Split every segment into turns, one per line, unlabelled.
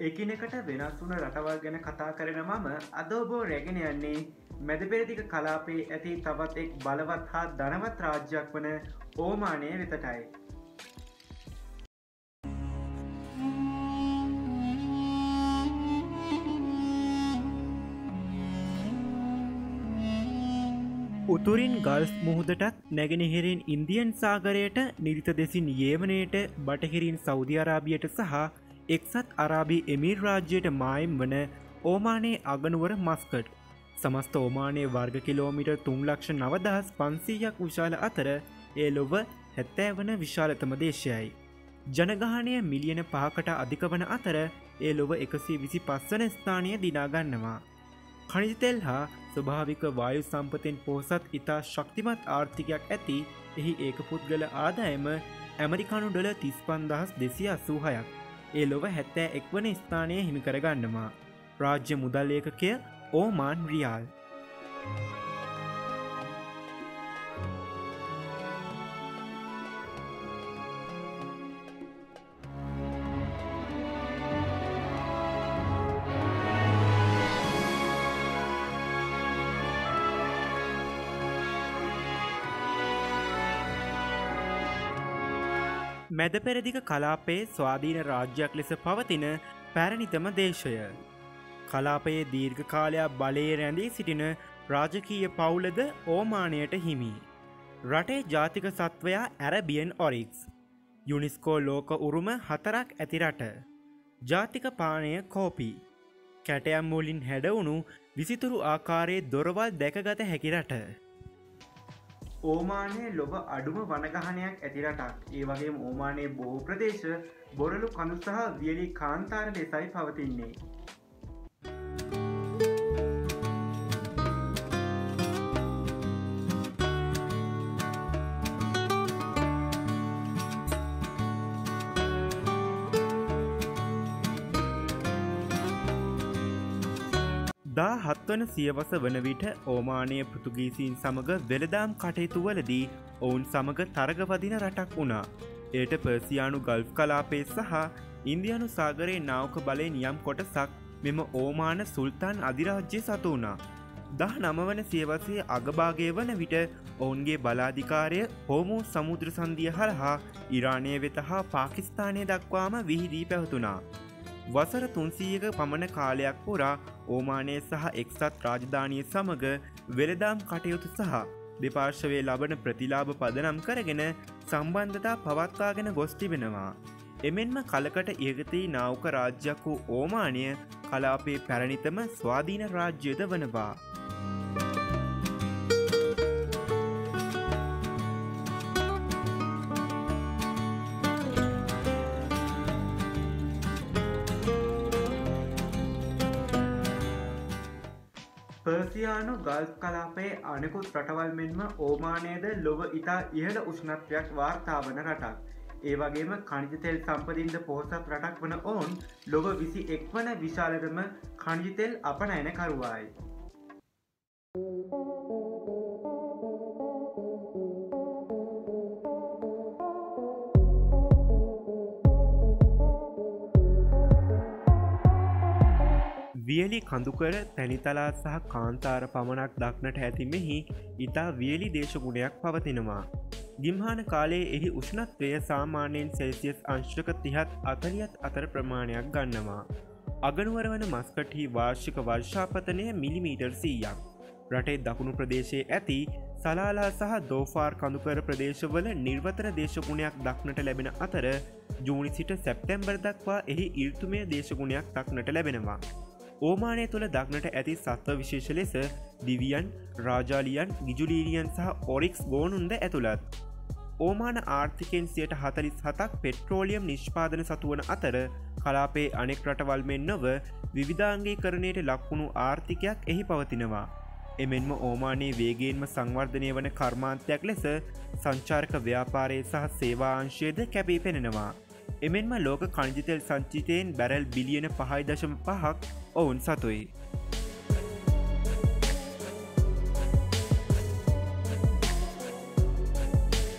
එකිනෙකට වෙනස් වුන රටවල් ගැන කතා කරන මම අද ඔබ රැගෙන යන්නේ මැද පෙරදිග කලාපයේ ඇති තවත් එක් බලවත් හා ධනවත් රාජ්‍යයක් වන ඕමානය වෙතටයි. උතුරින් ගල්ස් මුහුදටත් නැගෙනහිරින් ඉන්දියන් සාගරයට නිරිත දෙසින් යේමනයට බටහිරින් සෞදි අරාබියට සහ එක්සත් අරාබි එමීර් රාජ්‍යයට මායම් වන ඕමානයේ අගනුවර මස්කට් සමස්ත ඕමානයේ වර්ග කිලෝමීටර් 3,09,500ක් විශාල අතර ඒ ලොව 70 වන විශාලතම දේශයයි. ජනගහනය මිලියන 5කට අධික වන අතර ඒ ලොව 125 වන ස්ථානය දිනා ගන්නවා. khනිජ තෙල් හා ස්වභාවික වායු සම්පතෙන් පොහොසත් ඉතා ශක්තිමත් ආර්ථිකයක් ඇති එහි ඒකපුද්ගල ආදායම ඇමරිකානු ඩොලර් 35,286ක්. ඒ ලොව 71 වන ස්ථානය හිමි කරගන්නවා. රාජ්‍ය මුදල් ඒකකය ඕමාන් රියාල්. මැද පෙරදිග කලාපයේ ස්වාධීන රාජ්‍යයක් ලෙස පවතින පැරණිතම දේශය. කලාපයේ දීර්ඝ කාලයක් බලයේ රැඳී සිටින රාජකීය පවුලද ඕමානයට හිමි. රටේ ජාතික සත්වයා ඇරබියන් ඔරික්ස්. යුනිස්කෝ ලෝක උරුම 4ක් ඇති රට. ජාතික පානය කෝපි. කැටයම් වලින් හැඩවුණු විසිතුරු ආකාරයේ දොරවල් දැකගත හැකි රට. ඕමානයේ ලොව අඩුම වනගහනයක් ඇති රටක්. ඒ වගේම ඕමානයේ බොහෝ ප්‍රදේශ බොරළු කඳු සහ වියලි කාන්තාර ලෙසයි පවතින්නේ. දා 7 වන සියවස වන විට ඕමානයේ පෘතුගීසීන් සමග වෙළදාම් කටයුතු වලදී ඔවුන් සමග තරගවදින රටක් වුණා. එයට පර්සියානු ගල්ෆ් කලාපයේ සහ ඉන්දියානු සාගරයේ නාවක බලයෙන් යම් කොටසක් මෙම ඕමාන සුල්තාන් අධිරාජ්‍යය සතු වුණා. 19 වන සියවසේ අගභාගය වන විට ඔවුන්ගේ බලාධිකාරය හෝමු සමුද්‍ර සන්ධිය හරහා ඉරානය වෙත හා පාකිස්තානය දක්වාම විහිදී පැවතුණා. වසර 300ක පමණ කාලයක් පුරා ඕමානය සහ එක්සත් රාජධානිය සමග වෙළදාම් කටයුතු සහ දෙපාර්ශවයේ ලබන ප්‍රතිලාභ පදනම් කරගෙන සම්බන්ධතා පවත්වාගෙන ගොස් තිබෙනවා. එමෙන්ම කලකට ඉහතී නාවක රාජ්‍යයක් වූ ඕමානය කලාපයේ පැරණිතම ස්වාධීන රාජ්‍යද වනවා. පර්සියානු ගල්ෆ් කලාපයේ අනෙකුත් රටවල් මෙන්ම ඕමානයද ලොව ඉතා ඉහළ උෂ්ණත්වයක් වාර්තා වන රටක්. ඒ වගේම khනිජ තෙල් සම්පතින්ද පොහොසත් රටක් වන ඔවුන් ලොව 21 වන විශාලතම khනිජ තෙල් අපනයන කරුවායි. වියලි කඳුකර තැනිතලා සහ කාන්තාර පමණක් දක්නට ඇති මෙහි ඉතා වියලි දේශගුණයක් පවතිනවා. ගිම්හාන කාලයේ එහි උෂ්ණත්වය සාමාන්‍යයෙන් සෙල්සියස් අංශක 30-40 අතර ප්‍රමාණයක් ගන්නවා. අගනුවර වන මස්කට්හි වාර්ෂික වර්ෂාපතනය මිලිමීටර් 100ක්. රටේ දකුණු ප්‍රදේශයේ ඇති සලාලා සහ දෝෆාර් කඳුකර ප්‍රදේශවල නිර්වතර දේශගුණයක් දක්නට ලැබෙන අතර ජූනි සිට සැප්තැම්බර් දක්වා එහි ඍතුමය දේශගුණයක් දක්නට ලැබෙනවා. ඕමානය තුළ දක්නට ඇති සත්ව විශේෂ ලෙස දිවියන්, රාජාලියන්, ගිජුලීරියන් සහ ඔරික්ස් ගෝනුන්ද ඇතුළත්. ඕමාන ආර්ථිකයෙන් 47%ක් පෙට්‍රෝලියම් නිෂ්පාදන සතුවන අතර කලාපයේ අනෙක් රටවල් මෙන් නොව විවිධාංගීකරණයට ලක්වුණු ආර්ථිකයක් එහි පවතිනවා. එමෙන්ම ඕමානයේ වේගයෙන්ම සංවර්ධනය වන කර්මාන්තයක් ලෙස සංචාරක ව්‍යාපාරයේ සහ සේවා අංශයේද කැපී පෙනෙනවා. එමෙන්ම ලෝක khනිජ තෙල් සංචිතයෙන් බැරල් බිලියන 5.5ක් ඔවුන් සතුයි.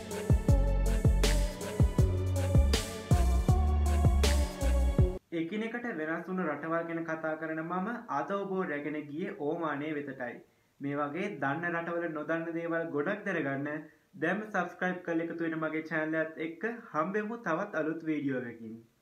එකිනෙක දිනයකට වෙනස් වුණු රටවල් ගැන කතා කරන මම අද ඔබව රැගෙන ගියේ ඕමානයේ වෙතටයි. මේ වගේ දන්න රටවල නොදන්න දේවල් ගොඩක් දැනගන්න දැන්ම subscribe කරලා එකතු වෙන මගේ channel එකත් එක්ක හම්බෙමු තවත් අලුත් වීඩියෝ එකකින්.